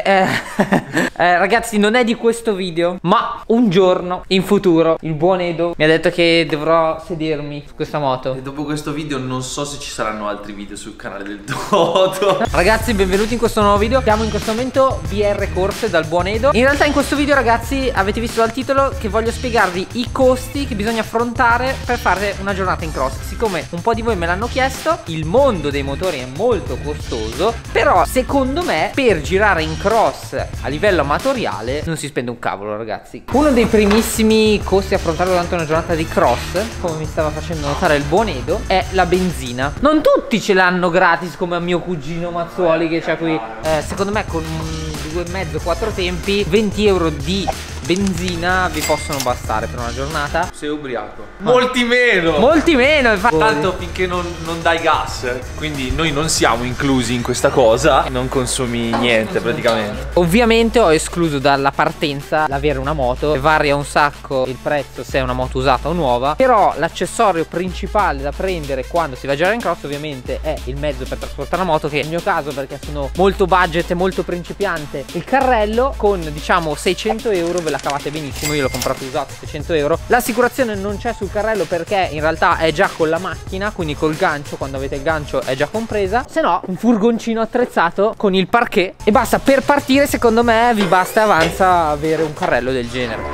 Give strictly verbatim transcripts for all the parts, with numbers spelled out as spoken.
eh, eh, ragazzi, non è di questo video, ma un giorno in futuro il buon Edo mi ha detto che dovrò sedermi su questa moto. E dopo questo video non so se ci saranno altri video sul canale del Toto. Ragazzi, benvenuti in questo nuovo video. Siamo in questo momento B R Corse dal buon Edo. In realtà in questo video, ragazzi, avete visto dal titolo che voglio spiegarvi i costi che bisogna affrontare per fare una giornata in cross. Siccome un po' di voi me l'hanno chiesto, il mondo dei motori è molto costoso, però secondo me per girare in cross a livello amatoriale non si spende un cavolo, ragazzi. Uno dei primissimi costi a affrontare durante una giornata di cross, come mi stava facendo notare il buon Edo, è la benzina. Non tutti ce l'hanno gratis come a mio cugino Mazzuoli che c'ha qui. eh, Secondo me con due e mezzo, quattro tempi, venti euro di benzina vi possono bastare per una giornata. Sei ubriaco? Molti meno. Molti meno, infatti. Tanto finché non, non dai gas, quindi noi non siamo inclusi in questa cosa, non consumi niente praticamente. Ovviamente ho escluso dalla partenza l'avere una moto. Varia un sacco il prezzo se è una moto usata o nuova, però l'accessorio principale da prendere quando si va a girare in cross ovviamente è il mezzo per trasportare la moto, che nel mio caso, perché sono molto budget e molto principiante, il carrello con diciamo seicento euro ve la cavate benissimo. Io l'ho comprato usato, seicento euro. L'assicurazione non c'è sul carrello perché in realtà è già con la macchina, quindi col gancio, quando avete il gancio è già compresa. Se no un furgoncino attrezzato con il parquet e basta. Per partire secondo me vi basta e avanza avere un carrello del genere.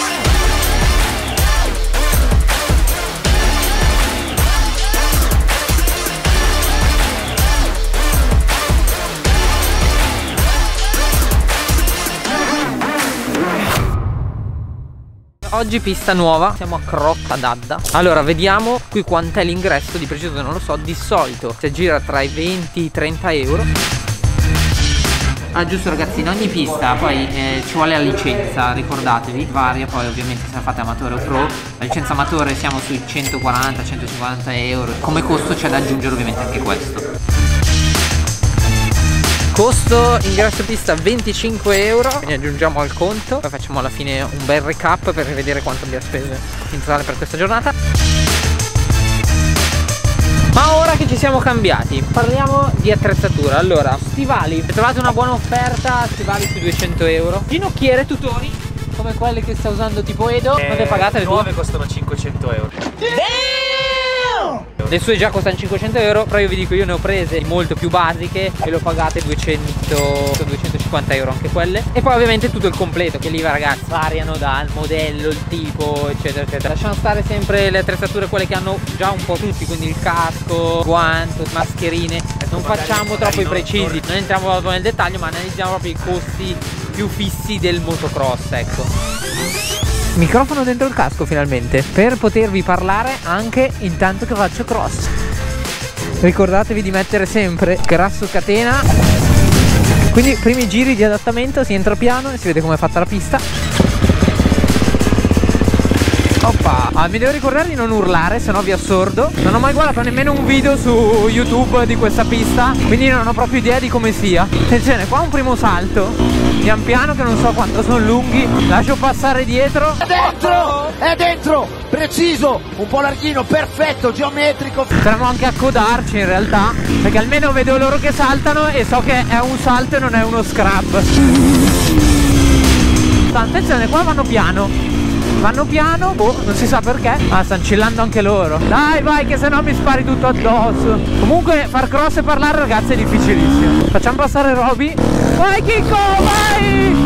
Oggi pista nuova, siamo a Crotta d'Adda. Allora vediamo qui quant'è l'ingresso, di preciso non lo so. Di solito si gira tra i venti e i trenta euro. Ah giusto ragazzi, in ogni pista poi eh, ci vuole la licenza, ricordatevi, varia poi ovviamente se la fate amatore o pro. La licenza amatore siamo sui centoquaranta centocinquanta euro. Come costo c'è da aggiungere ovviamente anche questo. Costo ingresso pista venticinque euro, quindi aggiungiamo al conto, poi facciamo alla fine un bel recap per vedere quanto abbiamo speso in totale per questa giornata. Ma ora che ci siamo cambiati, parliamo di attrezzatura. Allora, stivali, se trovate una buona offerta, stivali sui duecento euro. Ginocchiere, tutori, come quelle che sta usando tipo Edo, eh, quante pagate le nuove tue? costano cinquecento euro. Le sue già costano cinquecento euro, però io vi dico, io ne ho prese molto più basiche e le ho pagate duecento duecentocinquanta euro anche quelle. E poi ovviamente tutto il completo, che lì ragazzi variano dal modello, il tipo eccetera eccetera. Lasciamo stare sempre le attrezzature quelle che hanno già un po' tutti, quindi il casco, guanto, mascherine. Non facciamo troppo i precisi, non entriamo proprio nel dettaglio, ma analizziamo proprio i costi più fissi del motocross, ecco. Microfono dentro il casco finalmente, per potervi parlare anche intanto che faccio cross. Ricordatevi di mettere sempre grasso catena. Quindi primi giri di adattamento, si entra piano e si vede come è fatta la pista. Oppa, ah, mi devo ricordare di non urlare, sennò vi assordo. Non ho mai guardato nemmeno un video su YouTube di questa pista, quindi non ho proprio idea di come sia. Attenzione, qua un primo salto, pian piano, che non so quanto sono lunghi. Lascio passare dietro. È dentro, è dentro, preciso, un po' larghino, perfetto, geometrico. Potremmo anche accodarci in realtà, perché almeno vedo loro che saltano e so che è un salto e non è uno scrub. Attenzione, qua vanno piano. Vanno piano, boh, non si sa perché. Ah, stanno chillando anche loro. Dai, vai, che sennò mi spari tutto addosso. Comunque, far cross e parlare, ragazzi, è difficilissimo. Facciamo passare Roby. Vai, Kiko, vai!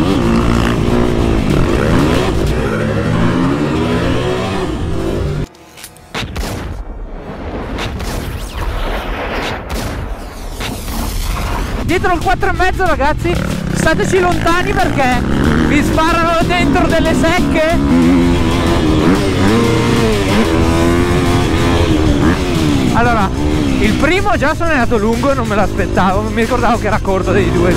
Dietro il quattro e mezzo, ragazzi, stateci lontani perché vi sparano dentro delle secche. Allora, il primo già sono andato lungo, non me l'aspettavo, non mi ricordavo che era corto dei due.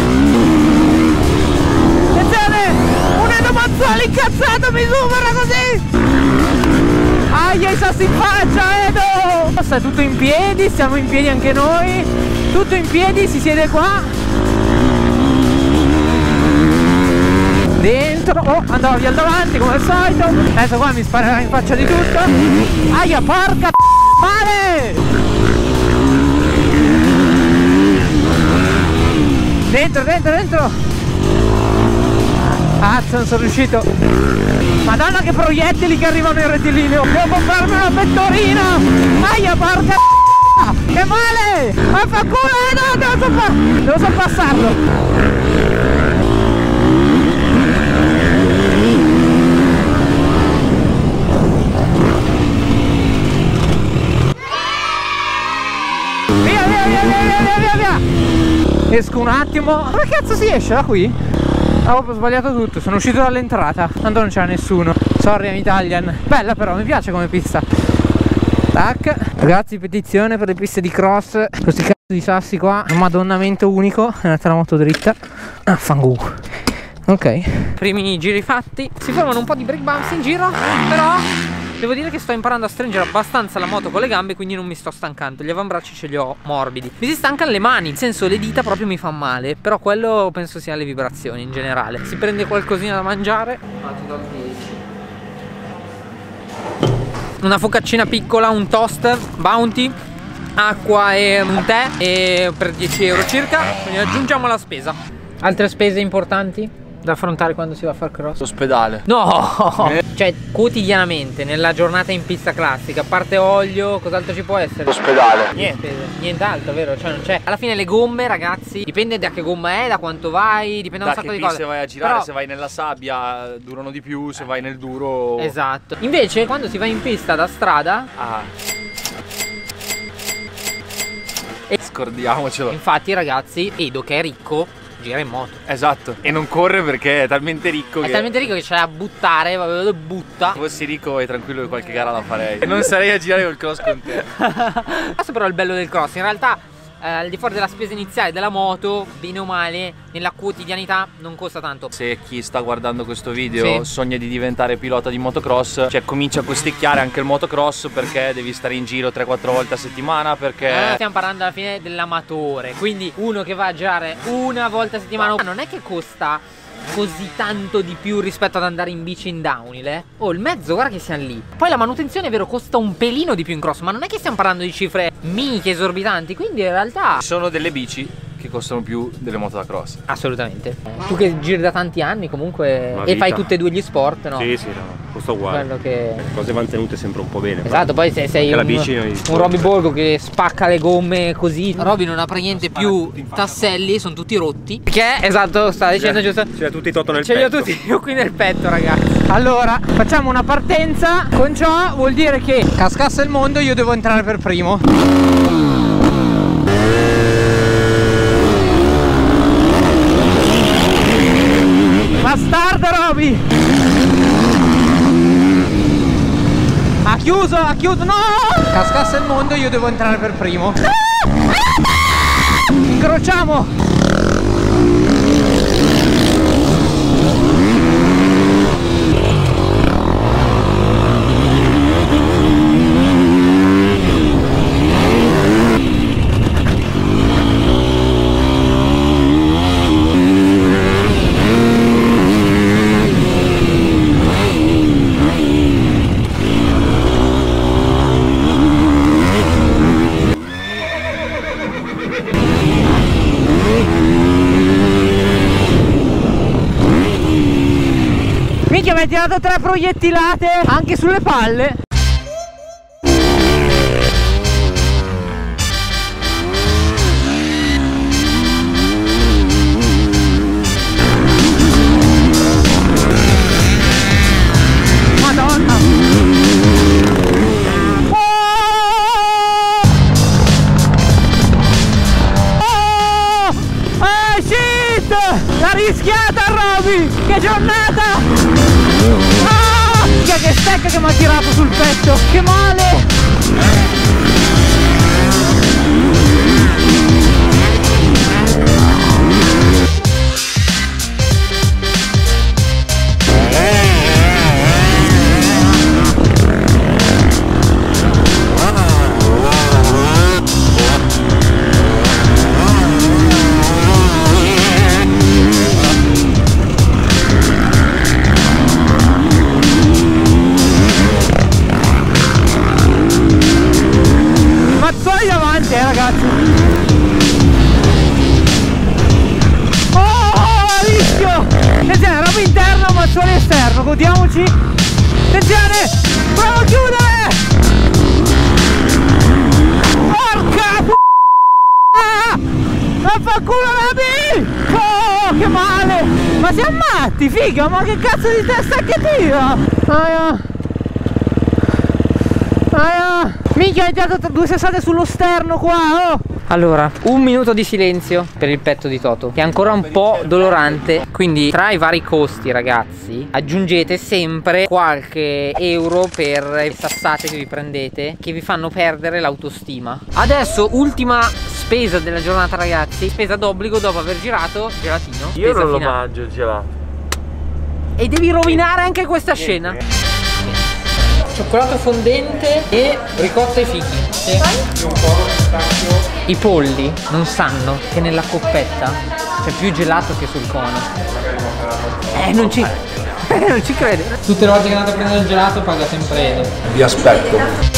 Attenzione! Un Edo Mazzuoli incazzato mi supera così! Aia, i sassi in faccia, Edo! Sta tutto in piedi, stiamo in piedi anche noi. Tutto in piedi, si siede qua. Dentro, oh, andava via al davanti come al solito. Adesso qua mi sparerà in faccia di tutto. Aia, porca male! Dentro, dentro, dentro! cazzo, non sono riuscito. Madonna che proiettili che arrivano in rettilineo. Devo comprarmi una pettorina. Aia, porca che male. Ma fa culo, eh, no, devo, soppa devo sorpassarlo. Via, via, via, via, via, via, via. Esco un attimo. Come cazzo si esce da qui? Ah, ho sbagliato tutto, sono uscito dall'entrata. Tanto non c'era nessuno. Sorry, I'm Italian. Bella però, mi piace come pista. Tac. Ragazzi, petizione per le piste di cross. Questi cazzo di sassi qua. Un madonnamento unico. È andata la moto dritta. Ah, fangu. Ok. Primi giri fatti. Si formano un po' di break bumps in giro. Però devo dire che sto imparando a stringere abbastanza la moto con le gambe, quindi non mi sto stancando. Gli avambracci ce li ho morbidi. Mi si stancano le mani, nel senso le dita proprio mi fanno male. Però quello penso sia le vibrazioni in generale. Si prende qualcosina da mangiare. Una focaccina piccola, un toast, Bounty, acqua e un tè, e per dieci euro circa. Quindi aggiungiamo la spesa. Altre spese importanti da affrontare quando si va a far cross? L'ospedale. No! Eh. Cioè quotidianamente nella giornata in pista classica, a parte olio, cos'altro ci può essere? L'ospedale. Niente, nient'altro, vero? Cioè non c'è. Alla fine le gomme, ragazzi, dipende da che gomma è, da quanto vai, dipende da un sacco di cose. Se vai a girare, però, se vai nella sabbia durano di più, se vai nel duro. Esatto. Invece quando si va in pista da strada, ah. E scordiamocelo. Infatti ragazzi, Edo che è ricco gira in moto. Esatto. E non corre perché è talmente ricco È che... talmente ricco che c'è da buttare, lo butta. Se fossi ricco e tranquillo che qualche gara la farei. E non sarei a girare col cross con te. Questo però è il bello del cross. In realtà eh, al di fuori della spesa iniziale della moto, bene o male, nella quotidianità non costa tanto. Se chi sta guardando questo video sì. sogna di diventare pilota di motocross, cioè comincia a costicchiare anche il motocross, perché devi stare in giro tre quattro volte a settimana, perché... Eh, stiamo parlando alla fine dell'amatore. Quindi uno che va a girare una volta a settimana non è che costa così tanto di più rispetto ad andare in bici in downhill, eh? Oh, il mezzo, guarda che siamo lì. Poi la manutenzione è vero, costa un pelino di più in cross, ma non è che stiamo parlando di cifre minchie esorbitanti, quindi in realtà ci sono delle bici che costano più delle moto da cross. Assolutamente. Tu che giri da tanti anni comunque Una e vita. fai tutti e due gli sport, no? Sì, sì, no, costa uguale. Quello che... Le cose vanno tenute sempre un po' bene. Esatto, poi se sei la un, bici un Roby Borgo che spacca le gomme così. Roby non ha praticamente più tasselli, sono tutti rotti. Perché? Esatto, stava dicendo giusto. Ce li ha tutti Toto nel Ce li ho petto. tutti io qui nel petto, ragazzi. Allora, facciamo una partenza. Con ciò vuol dire che cascasse il mondo io devo entrare per primo. Bastardo Roby! Ha chiuso, ha chiuso, no! Cascasse il mondo io devo entrare per primo. Incrociamo! Minchia, mi hai tirato tre proiettilate anche sulle palle. Madonna. Oh! Oh! Ah, shit! L'ha rischiata Roby! Che giornata! Ah! Che stecca che mi ha tirato sul petto! Che male! Mazzoli davanti, eh ragazzi! Oh, rischio! Che c'è, roba interna, ma sterno, godiamoci. Attenzione, provo a chiudere. Porca p***a, vaffanculo la B. Oh, che male. Ma siamo matti, figa, ma che cazzo di testa che tira. Aia. Aia. Minchia, hai tirato due sessate sullo sterno qua, oh. Allora, un minuto di silenzio per il petto di Toto, che è ancora un po' dolorante. Quindi tra i vari costi, ragazzi, aggiungete sempre qualche euro per le sassate che vi prendete, che vi fanno perdere l'autostima. Adesso ultima spesa della giornata, ragazzi. Spesa d'obbligo dopo aver girato gelatino. Io non lo finale. mangio il gelato. E devi rovinare anche questa scena. Cioccolato fondente e ricotta ai fichi. Sì. I polli non sanno che nella coppetta c'è più gelato che sul cono. Eh, non ci eh, non ci crede. Tutte le volte che andate a prendere il gelato paga sempre Edo. Vi aspetto.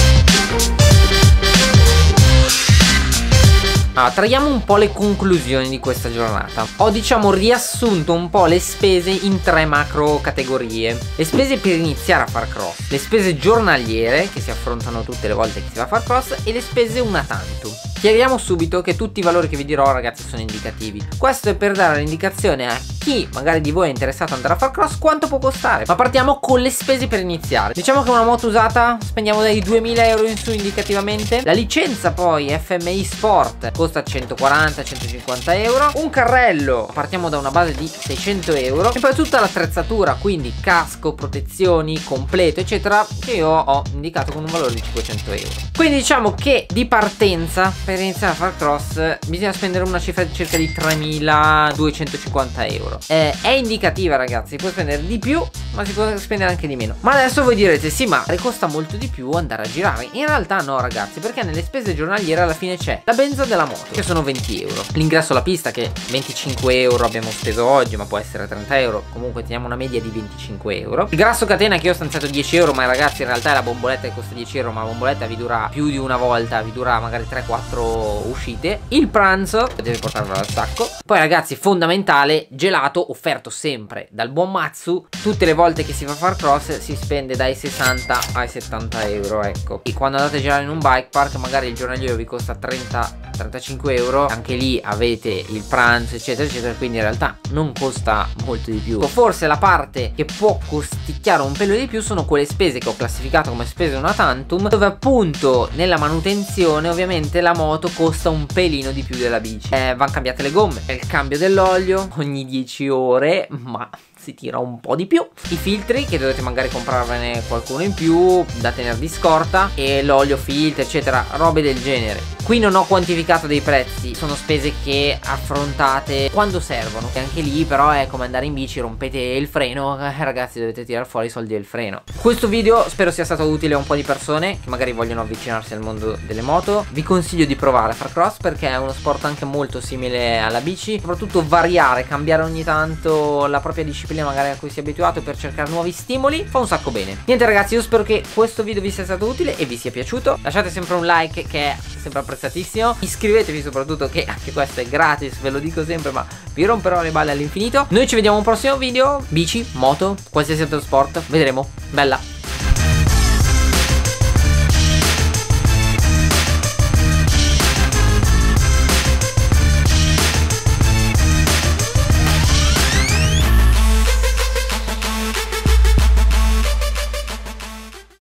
Allora, traiamo un po' le conclusioni di questa giornata. Ho diciamo riassunto un po' le spese in tre macro categorie. Le spese per iniziare a far cross, le spese giornaliere che si affrontano tutte le volte che si va a far cross e le spese una tantum. Chiariamo subito che tutti i valori che vi dirò, ragazzi, sono indicativi. Questo è per dare l'indicazione a chi magari di voi è interessato ad andare a far cross quanto può costare. Ma partiamo con le spese per iniziare. Diciamo che una moto usata spendiamo dai duemila euro in su indicativamente. La licenza poi F M I Sport costa centoquaranta centocinquanta euro. Un carrello, partiamo da una base di seicento euro. E poi tutta l'attrezzatura, quindi casco, protezioni, completo eccetera, che io ho indicato con un valore di cinquecento euro. Quindi diciamo che di partenza per iniziare a far cross bisogna spendere una cifra di circa di tremiladuecentocinquanta euro. eh, È indicativa, ragazzi, si può spendere di più ma si può spendere anche di meno. Ma adesso voi direte sì, ma costa molto di più andare a girare. In realtà no, ragazzi, perché nelle spese giornaliere alla fine c'è la benza della moto, che sono venti euro, l'ingresso alla pista che venticinque euro abbiamo speso oggi, ma può essere trenta euro, comunque teniamo una media di venticinque euro. Il grasso catena che io ho stanziato dieci euro, ma ragazzi in realtà è la bomboletta che costa dieci euro, ma la bomboletta vi dura più di una volta, vi dura magari tre quattro uscite. Il pranzo deve portarvelo al sacco. Poi ragazzi, fondamentale, gelato offerto sempre dal buon Matsu. Tutte le volte che si fa far cross si spende dai sessanta ai settanta euro, ecco. E quando andate a girare in un bike park magari il giornaliero vi costa trenta trentacinque euro, anche lì avete il pranzo eccetera eccetera, quindi in realtà non costa molto di più. Forse la parte che può costicchiare un pelo di più sono quelle spese che ho classificato come spese una tantum, dove appunto nella manutenzione ovviamente la moto costa un pelino di più della bici. eh, Vanno cambiate le gomme, il cambio dell'olio ogni dieci ore, ma si tira un po' di più. I filtri che dovete magari comprarvene qualcuno in più da tenere di scorta, e l'olio filtro eccetera, robe del genere. Qui non ho quantificato dei prezzi, sono spese che affrontate quando servono, e anche lì però è come andare in bici, rompete il freno, eh, ragazzi dovete tirare fuori i soldi del freno. Questo video spero sia stato utile a un po' di persone che magari vogliono avvicinarsi al mondo delle moto. Vi consiglio di provare a far cross perché è uno sport anche molto simile alla bici, soprattutto variare, cambiare ogni tanto la propria disciplina magari a cui si è abituato per cercare nuovi stimoli, fa un sacco bene. Niente ragazzi, io spero che questo video vi sia stato utile e vi sia piaciuto. Lasciate sempre un like che è sempre apprezzatissimo, iscrivetevi soprattutto che anche questo è gratis, ve lo dico sempre ma vi romperò le balle all'infinito. Noi ci vediamo a un prossimo video, bici, moto, qualsiasi altro sport, vedremo. Bella!